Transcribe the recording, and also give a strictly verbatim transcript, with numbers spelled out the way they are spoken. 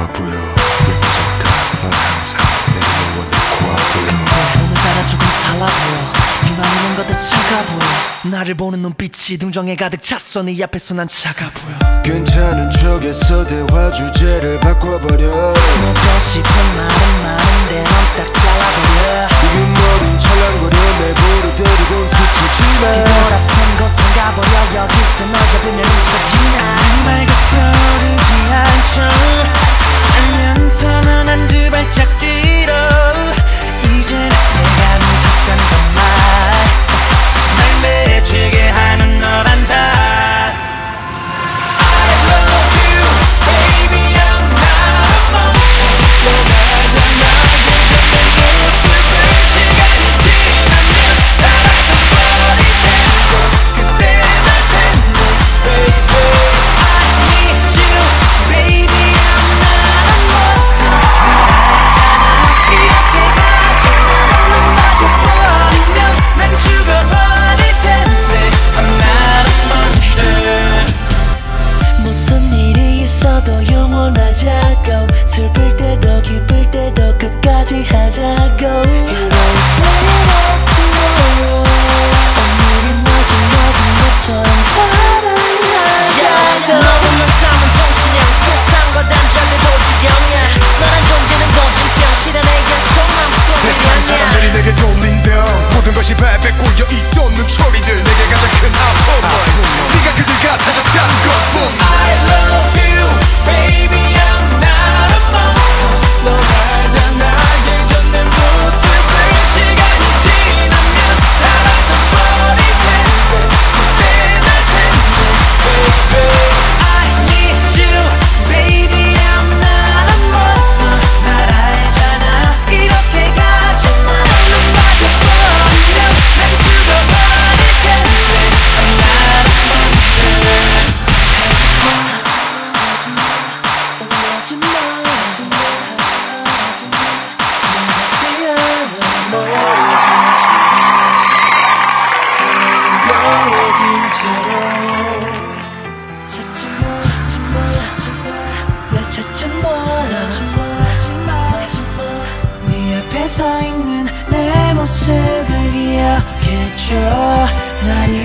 보여. 예뻐졌다 넌 항상 내 영혼의 코앞보여. 오늘따라 조금 달라 보여. 네 맘은 뭔가 더 차가 보여. 나를 보는 눈빛이 동정에 가득 찼어. 네 앞에서 난 차가 보여. 괜찮은 척에서 대화 주제를 바꿔버려. 먹고 싶은 말은 많은데 넌 딱 잘라버려. 지금 머린 찰랑거려 내 볼을 때리곤 스치지마. 뒤돌아선 곳에 가버려. 여기서 널 잡으면 웃어지나. 말 떠오르지 않죠. 알면서는 한두 발짝 뒤로. 이제 내가 늦었던 것만 날 맺히게 하는 너란 자. 슬플 때도 기쁠 때도 끝까지 하자고. Heroes made up tomorrow. 오늘이 마지막인 것처럼 사랑하자고. 너 보면 삶은 정신형 세상과 단절돼도 지경이야. 너란 존재는 거짓병 실현에겐 속마음속이 세상 사람들이 내게 돌린다. 모든 것이 발베 꼴려있던 눈초리들. 내게 가장 큰 아픔은 네가 그들 같아졌다는 것뿐. I love you baby. 네 앞에 서 있는 내 모습을 기억해줘. 날